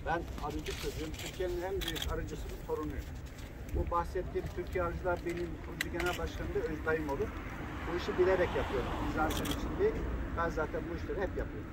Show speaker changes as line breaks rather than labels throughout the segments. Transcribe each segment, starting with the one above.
Ben arıcı çocuğum. Türkiye'nin en büyük arıcısının torunuyum. Bu bahsettiğim Türkiye Arıcılar Birliği kurucu genel başkanı da Özdayım olur. Bu işi bilerek yapıyorum. İzansen için değil. Ben zaten bu işleri hep yapıyorum.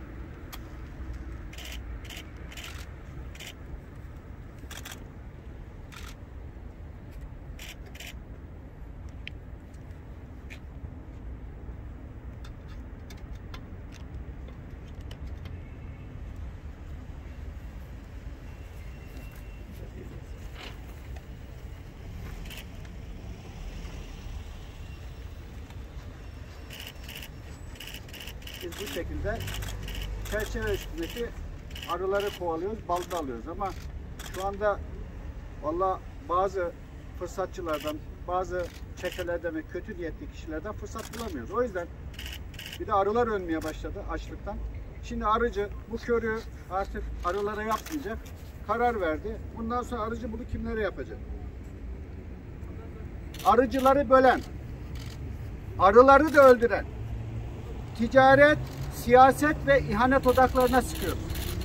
Biz bu şekilde çerçeve üstündeki arıları kovalıyoruz, bal da alıyoruz ama şu anda valla bazı fırsatçılardan, bazı çetelerden ve kötü niyetli kişilerden fırsat bulamıyoruz. O yüzden bir de arılar ölmeye başladı açlıktan. Şimdi arıcı bu körü artık arılara yapmayacak, karar verdi. Bundan sonra arıcı bunu kimlere yapacak? Arıcıları bölen, arıları da öldüren, ticaret, siyaset ve ihanet odaklarına sıkıyor.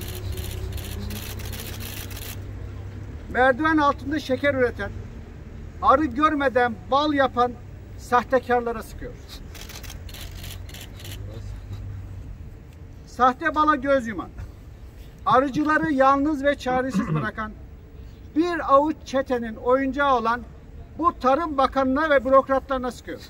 Merdiven altında şeker üreten, arı görmeden bal yapan sahtekarlara sıkıyor. Sahte bala göz yuman, arıcıları yalnız ve çaresiz bırakan, bir avuç çetenin oyuncağı olan bu Tarım Bakanı'na ve bürokratlarına sıkıyor.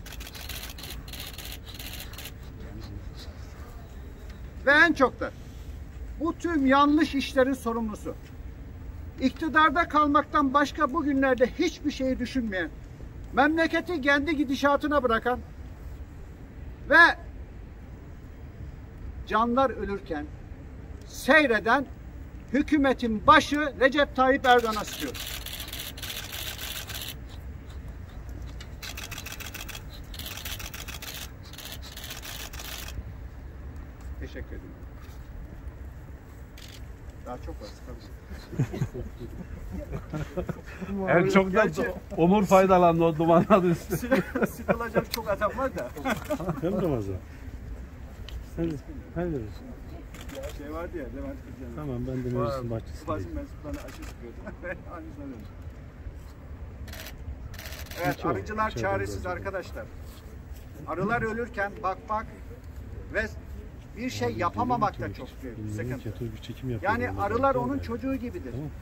Ve en çok da bu tüm yanlış işlerin sorumlusu, iktidarda kalmaktan başka bugünlerde hiçbir şeyi düşünmeyen, memleketi kendi gidişatına bırakan ve canlar ölürken seyreden hükümetin başı Recep Tayyip Erdoğan'a sıkıyor. Teşekkür ederim. Daha çok var.
En çok da Onur faydalandı o dumanladı üstü.
Sıkılacak çok adam var da.
Hem de fazla. Sen verirsin.
Şey vardı ya, Levent Kırcan'ın.
Tamam, ben de meclisin bahçesindeyim.
Bazı mensuplarına aşı sıkıyordum. Aynısına döndüm. Evet, arıcılar çaresiz arkadaşlar. Arılar ölürken bak ve bir şey yapamamak da çok büyük sıkıntı. Yani arılar onun çocuğu gibidir.